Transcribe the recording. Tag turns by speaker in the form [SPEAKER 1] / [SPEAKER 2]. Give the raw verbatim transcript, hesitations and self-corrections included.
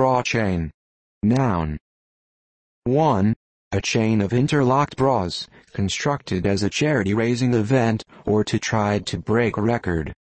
[SPEAKER 1] bra chain. Noun. one. A chain of interlocked bras, constructed as a charity raising event, or to try to break a record.